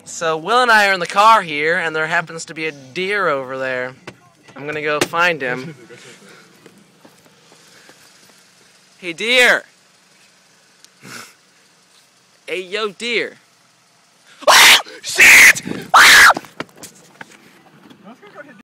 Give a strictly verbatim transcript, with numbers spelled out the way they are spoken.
So Will and I are in the car here, and there happens to be a deer over there. I'm gonna go find him. Hey, deer! Hey, yo, deer! Ah! Shit! Ah!